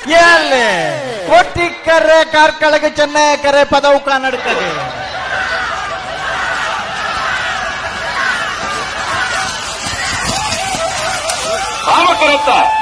ಎಲ್ಲಿ ಕೊಟ್ಟಿಕ್ಕರೆ ಕಾರ್ಕಳಗೆ ಚೆನ್ನೈ ಕರೆ ಪದವು ಕಾನಡ್ಕಗೆ ಆಮ ಕರೆತ್ತ